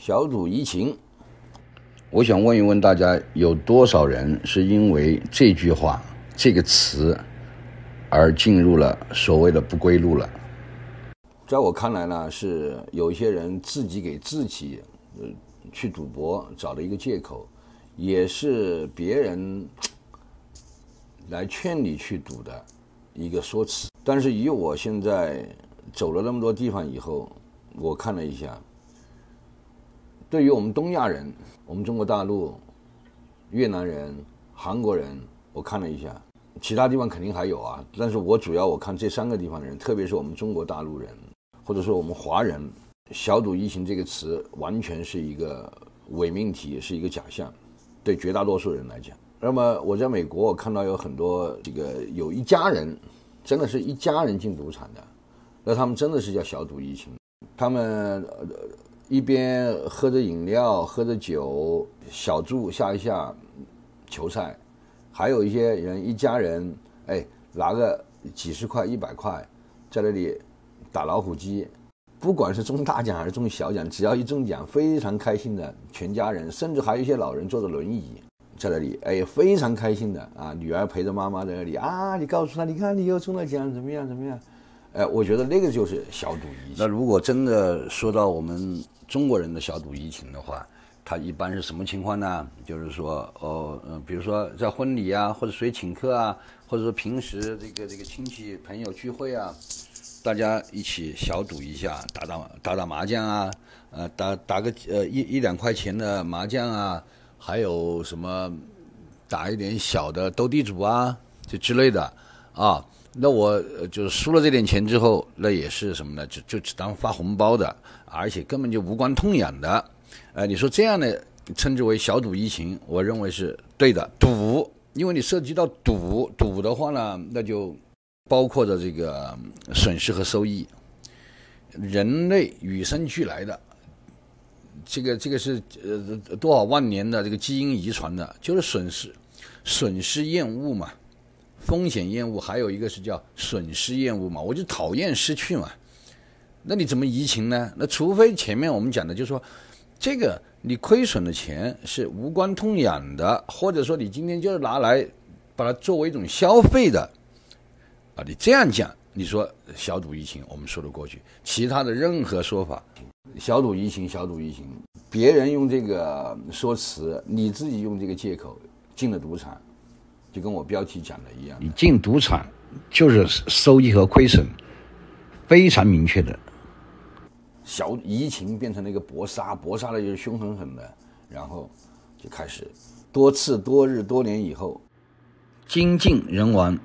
小赌怡情。我想问一问大家，有多少人是因为这句话、这个词而进入了所谓的不归路了？在我看来呢，是有一些人自己给自己去赌博找了一个借口，也是别人来劝你去赌的一个说辞。但是以我现在走了那么多地方以后，我看了一下，对于我们东亚人，我们中国大陆、越南人、韩国人，我看了一下，其他地方肯定还有啊，但是我主要我看这3个地方的人，特别是我们中国大陆人，或者说我们华人，小赌怡情这个词完全是一个伪命题，是一个假象，对绝大多数人来讲。那么我在美国，我看到有很多有一家人，真的是一家人进赌场的，那他们真的是叫小赌怡情，他们一边喝着饮料，喝着酒，小注下一下球赛，还有一些人一家人，拿个几十块、100块，在那里打老虎机，不管是中大奖还是中小奖，只要一中奖，非常开心的全家人，甚至还有一些老人坐着轮椅在那里，非常开心的啊，女儿陪着妈妈在那里啊，你告诉他，你看你又中了奖，怎么样怎么样？我觉得那个就是小赌怡情。那如果真的说到我们中国人的小赌怡情的话，它一般是什么情况呢？就是说，比如说在婚礼啊，或者谁请客啊，或者说平时这个亲戚朋友聚会啊，大家一起小赌一下，打麻将啊，打个1-2块钱的麻将啊，还有什么打一点小的斗地主啊，这之类的啊。那我就是输了这点钱之后，那也是什么呢？就只当发红包的，而且根本就无关痛痒的。你说这样的称之为小赌怡情，我认为是对的。赌，因为你涉及到赌的话呢，那就包括着这个损失和收益。人类与生俱来的，这个是多少万年的这个基因遗传的，就是损失厌恶嘛。风险厌恶，还有一个是叫损失厌恶嘛，我就讨厌失去嘛。那你怎么怡情呢？那除非前面我们讲的就是说，这个你亏损的钱是无关痛痒的，或者说你今天就是拿来把它作为一种消费的啊，你这样讲，你说小赌怡情，我们说得过去。其他的任何说法，小赌怡情，小赌怡情，别人用这个说辞，你自己用这个借口进了赌场。就跟我标题讲的一样，你进赌场就是收益和亏损非常明确的。小怡情变成了一个搏杀的就是凶狠狠的，然后就开始多次多日多年以后精尽人亡。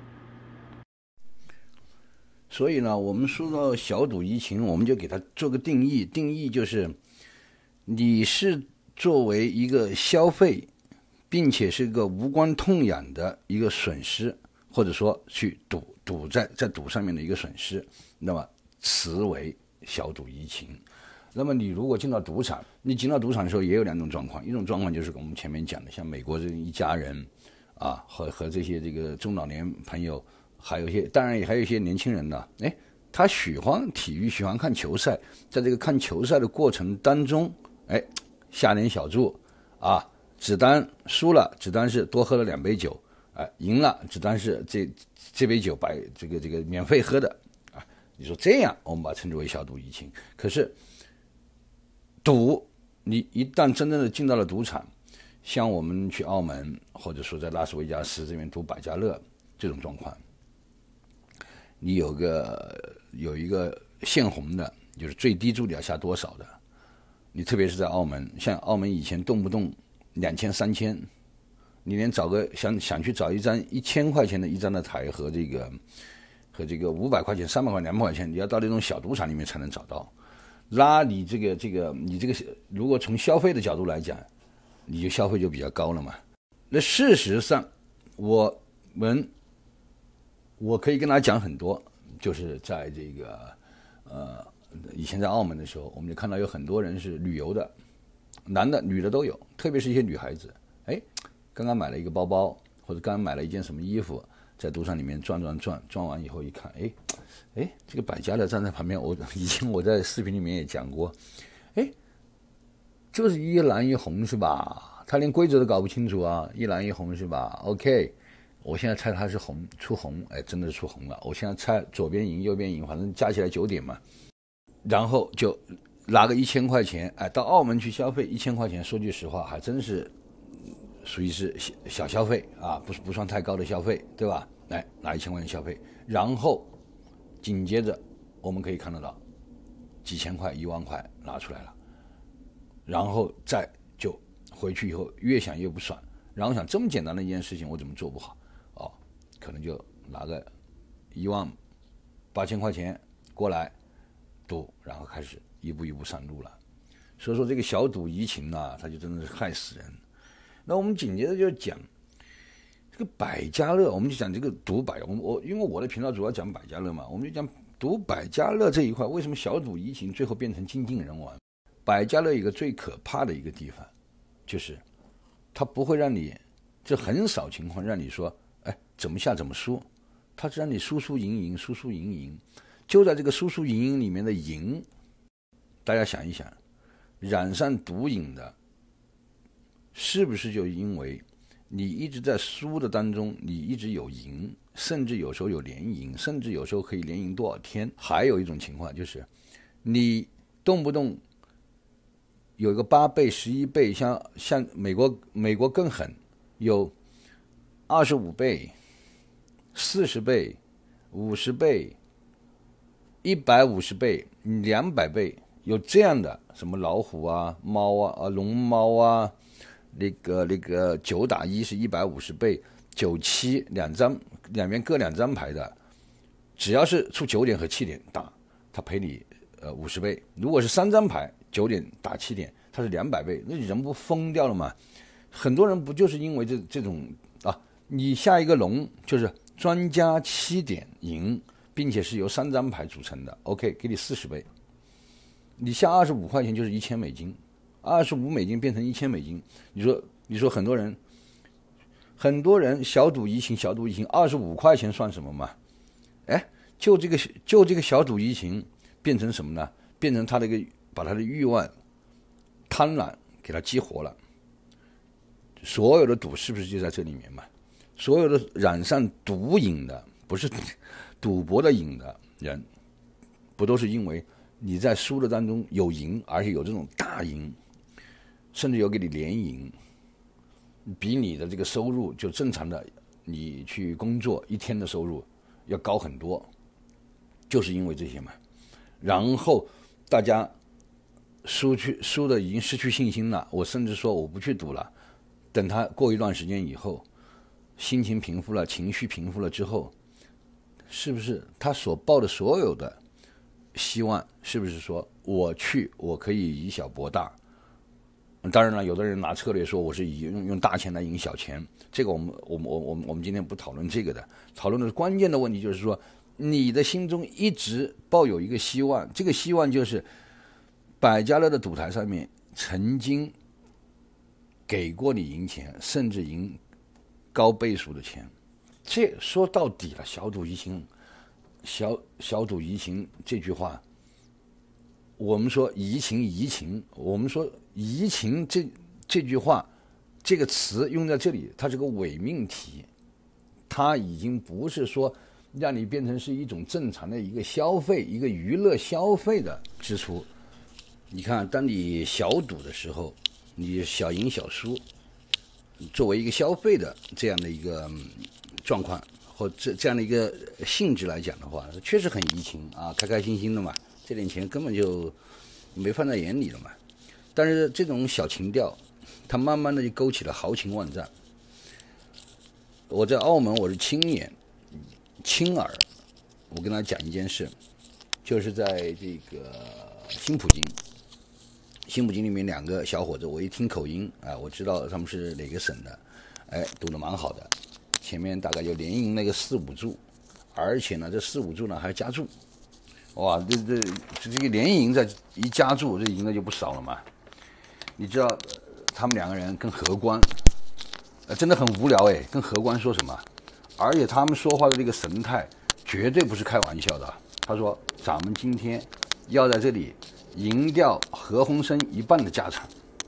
所以呢，我们说到小赌怡情，我们就给它做个定义，定义就是你是作为一个消费，并且是一个无关痛痒的一个损失，或者说去赌在赌上面的一个损失，那么此为小赌怡情。那么你如果进到赌场，你进到赌场的时候也有2种状况，一种状况就是我们前面讲的，像美国这一家人啊，和这些这个中老年朋友，还有一些当然也还有一些年轻人呢，他喜欢体育，喜欢看球赛，在这个看球赛的过程当中，下点小注啊。只当输了，只当是多喝了2杯酒，赢了只当是这杯酒这个免费喝的啊。你说这样，我们把它称之为小赌怡情。可是赌，你一旦真正的进到了赌场，像我们去澳门，或者说在拉斯维加斯这边赌百家乐这种状况，你有一个限红的，就是最低注你要下多少的。你特别是在澳门，像澳门以前动不动2000、3000，你连找个想去找一张1000块钱的一张的台和这个500块钱、300块钱、200块钱，你要到那种小赌场里面才能找到。那你你这个如果从消费的角度来讲，你就消费就比较高了嘛。那事实上，我可以跟大家讲很多，就是在这个以前在澳门的时候，我们就看到有很多人是旅游的。男的女的都有，特别是一些女孩子，刚刚买了一个包包，或者刚刚买了一件什么衣服，在赌场里面转完以后一看，这个百家乐站在旁边，以前我在视频里面也讲过， 就是一蓝一红是吧？他连规则都搞不清楚啊，一蓝一红是吧 ？OK， 我现在猜他是红出红，哎，真的是出红了。我现在猜左边赢右边赢，反正加起来9点嘛。然后就拿个1000块钱，哎，到澳门去消费1000块钱，说句实话，还真是属于是小消费啊，不算太高的消费，对吧？来拿1000块钱消费，然后紧接着我们可以看得到几千块、1万块拿出来了，然后再就回去以后越想越不爽，然后想这么简单的一件事情我怎么做不好？哦，可能就拿个18000块钱过来赌，然后开始一步一步上路了。所以说这个小赌怡情啊，它就真的是害死人。那我们紧接着就讲这个百家乐，我们就讲这个赌百，因为我的频道主要讲百家乐嘛，我们就讲赌百家乐这一块，为什么小赌怡情最后变成精尽人亡？百家乐一个最可怕的一个地方，就是它不会让你，这很少情况让你说，哎，怎么下怎么输，它是让你输输赢赢，输输赢赢。就在这个输输赢赢里面的赢，大家想一想，染上毒瘾的，是不是就因为你一直在输的当中，你一直有赢，甚至有时候有连赢，甚至有时候可以连赢多少天？还有一种情况就是，你动不动有一个8倍、11倍，像美国更狠，有25倍、40倍、50倍、150倍、200倍，有这样的什么老虎啊、猫啊、龙猫啊。那个9打1是150倍，97两边各2张牌的，只要是出9点和7点打，他赔你50倍。如果是3张牌9点打7点，他是200倍，那人不疯掉了吗？很多人不就是因为这种啊，你下一个龙就是专家7点赢，并且是由3张牌组成的 ，OK， 给你40倍，你下25块钱就是1000美金。25美金变成1000美金，你说很多人小赌怡情，25块钱算什么嘛？哎，就这个小赌怡情变成什么呢？变成把他的欲望、贪婪给他激活了。所有的赌是不是就在这里面嘛？所有的染上毒瘾的，不是赌博的瘾的人，不都是因为你在输的当中有赢，而且有这种大赢？甚至有给你连赢，比你的这个收入就正常的你去工作1天的收入要高很多，就是因为这些嘛。然后大家输的已经失去信心了，我甚至说我不去赌了，等他过一段时间以后，心情平复了，情绪平复了之后，是不是他所抱的所有的希望，是不是说我可以以小博大？当然了，有的人拿策略说我是用大钱来赢小钱，这个我们今天不讨论这个的，讨论的关键的问题就是说，你的心中一直抱有一个希望，这个希望就是百家乐的赌台上面曾经给过你赢钱，甚至赢高倍数的钱。这说到底了，小赌怡情这句话。我们说怡情，我们说怡情这句话，这个词用在这里，它是个伪命题，它已经不是说让你变成是一种正常的一个消费、一个娱乐消费的支出。你看，当你小赌的时候，你小赢小输，作为一个消费的这样的一个状况或这样的一个性质来讲的话，确实很怡情啊，开开心心的嘛。这点钱根本就没放在眼里了嘛，但是这种小情调，它慢慢的就勾起了豪情万丈。我在澳门，我是亲耳，我跟他讲一件事，就是在这个新葡京里面2个小伙子，我一听口音啊，我知道他们是哪个省的，哎，赌得蛮好的，前面大概就连赢那个4、5注，而且呢，这4、5注呢还加注。哇，这个连赢再一加注，这赢的就不少了嘛。你知道他们2个人跟荷官，真的很无聊哎，跟荷官说什么？而且他们说话的这个神态，绝对不是开玩笑的。他说：“咱们今天要在这里赢掉何鸿燊1半的家产。”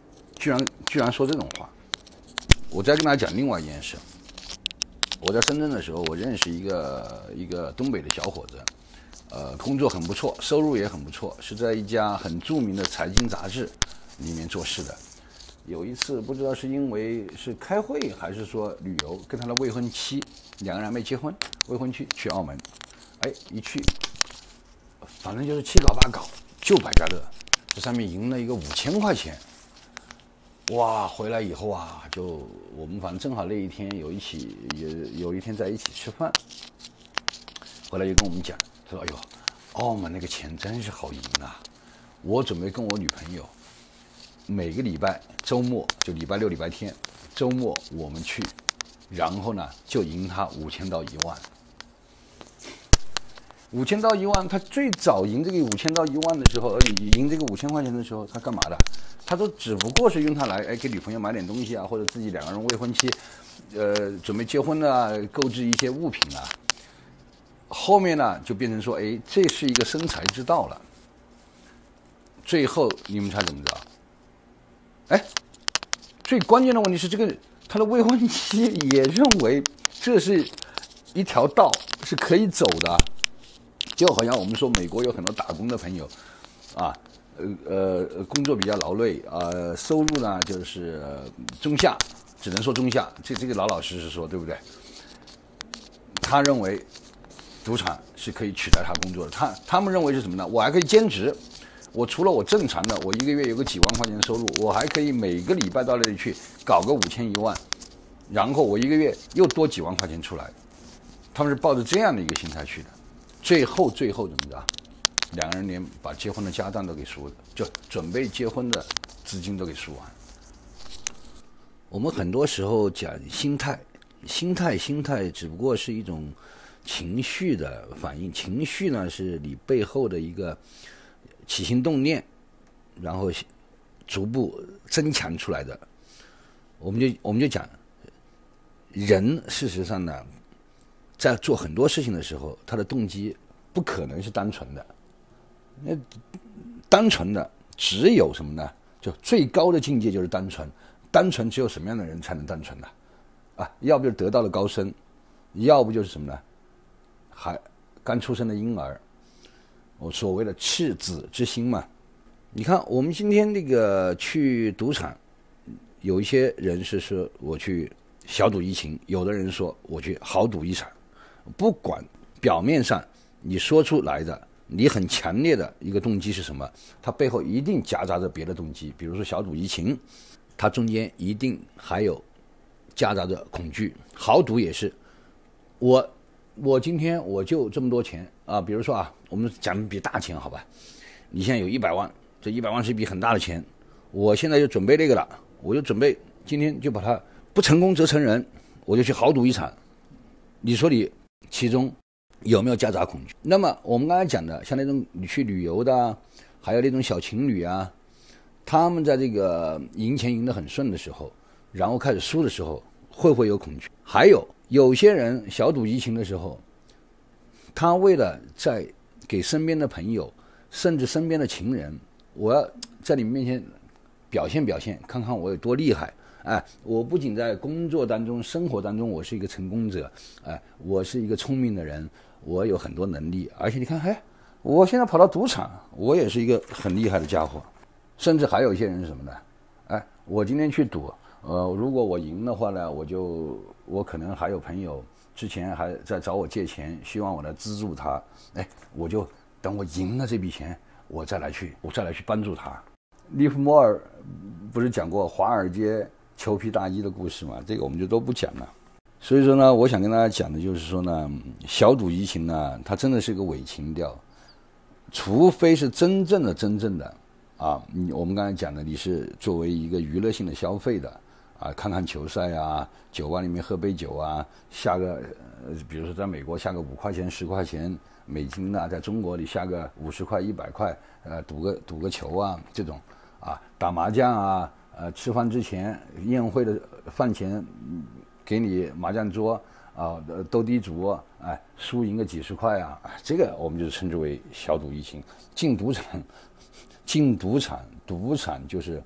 居然说这种话。我再跟大家讲另外一件事。我在深圳的时候，我认识一个东北的小伙子，工作很不错，收入也很不错，是在一家很著名的财经杂志里面做事的。有一次不知道是因为是开会还是说旅游，跟他的未婚妻两个人还没结婚，未婚妻去澳门，一去，反正就是七搞八搞，就百家乐，这上面赢了一个5000块钱。哇，回来以后啊，就我们反正正好那一天有一天在一起吃饭，回来就跟我们讲说，哎呦，澳门那个钱真是好赢啊！我准备跟我女朋友每个礼拜周末，就礼拜六、礼拜天周末我们去，然后呢就赢她5000到1万。5000到1万，他最早赢这个5000到1万的时候，赢这个5000块钱的时候，他干嘛的？他都只不过是用它来给女朋友买点东西啊，或者自己两个人未婚妻，准备结婚啊，购置一些物品啊。后面呢就变成说，这是一个生财之道了。最后你们猜怎么着？最关键的问题是这个他的未婚妻也认为这是一条道是可以走的。就好像我们说美国有很多打工的朋友啊，工作比较劳累啊，收入呢就是中下，只能说中下，这个老实实说，对不对？他认为赌场是可以取代他工作的，他们认为是什么呢？我还可以兼职，我除了我正常的，我一个月有个几万块钱的收入，我还可以每个礼拜到那里去搞个5000、1万，然后我一个月又多几万块钱出来。他们是抱着这样的一个心态去的。最后怎么着？两个人连把结婚的家当都给输了，就准备结婚的资金都给输完。我们很多时候讲心态只不过是一种情绪的反应，情绪呢是你背后的一个起心动念，然后逐步增强出来的。我们就讲，人事实上呢，在做很多事情的时候，他的动机不可能是单纯的。那单纯的只有什么呢？就最高的境界就是单纯。单纯只有什么样的人才能单纯呢？要不就是得到了高僧，要不就是什么呢？还刚出生的婴儿，我所谓的赤子之心嘛。你看，我们今天那个去赌场，有一些人是说我去小赌怡情，有的人说我去豪赌一场。不管表面上你说出来的，你很强烈的一个动机是什么，它背后一定夹杂着别的动机。比如说小赌怡情，它中间一定还有夹杂着恐惧。豪赌也是，我今天我就这么多钱啊，比如说我们讲笔大钱好吧，你现在有100万，这100万是一笔很大的钱，我现在就准备这个了，我就准备今天就把它不成功则成仁，我就去豪赌一场。你说你其中有没有夹杂恐惧？那么我们刚才讲的，像那种你去旅游的，还有那种小情侣啊，他们在这个赢钱赢得很顺的时候，然后开始输的时候，会不会有恐惧？还有些人小赌怡情的时候，他为了在给身边的朋友，甚至身边的情人，我要在你们面前表现表现，看看我有多厉害。我不仅在工作当中、生活当中我是一个成功者，我是一个聪明的人，我有很多能力，而且你看，我现在跑到赌场，我也是一个很厉害的家伙。甚至还有一些人是什么呢？我今天去赌，如果我赢的话呢，我可能还有朋友之前还在找我借钱，希望我来资助他，我就等我赢了这笔钱，我再来去帮助他。利弗莫尔不是讲过华尔街裘皮大衣的故事嘛？这个我们就都不讲了。所以说呢，我想跟大家讲的就是说呢，小赌怡情呢，它真的是个伪情调，除非是真正的我们刚才讲的，你是作为一个娱乐性的消费的看看球赛啊，酒吧里面喝杯酒啊，下个比如说在美国下个5块钱、10块钱美金在中国里下个50块、100块，赌个球啊，这种打麻将吃饭之前宴会的饭前给你麻将桌斗地主输赢个几十块这个我们就称之为小赌怡情。进赌场，赌场就是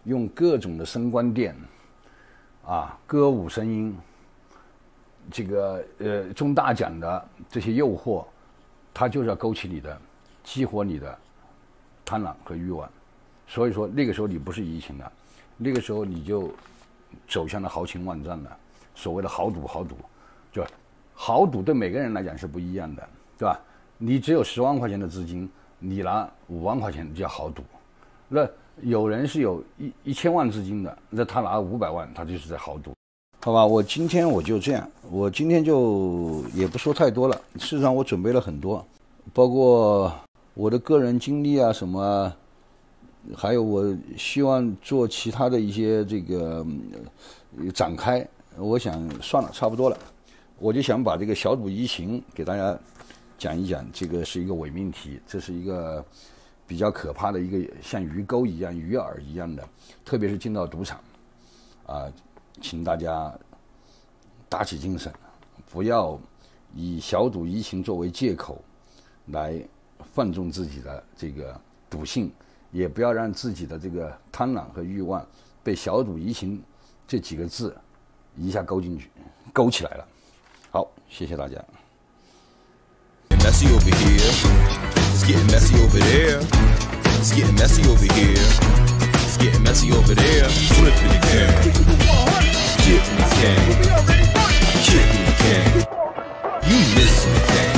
用各种的声光电啊、歌舞声音，这个中大奖的这些诱惑，它就是要勾起你的、激活你的贪婪和欲望。所以说那个时候你不是移情了，那个时候你就走向了豪情万丈了。所谓的豪赌，就豪赌对每个人来讲是不一样的，对吧？你只有10万块钱的资金，你拿5万块钱叫豪赌。那有人是有1000万资金的，那他拿500万，他就是在豪赌。好吧，我今天就这样，我今天就也不说太多了。事实上我准备了很多，包括我的个人经历啊什么，还有我希望做其他的一些这个展开。我想算了，差不多了，我就想把这个小赌怡情给大家讲一讲。这个是一个伪命题，这是一个比较可怕的一个像鱼钩一样、鱼饵一样的，特别是进到赌场啊，请大家打起精神，不要以小赌怡情作为借口来放纵自己的这个赌性，也不要让自己的这个贪婪和欲望被小赌怡情这几个字一下勾起来了。好，谢谢大家。Messy over here. It's getting messy over there. It's getting messy over here. It's getting messy over there. Flipping the can. Kicking the can. Kicking the can. You missing the can.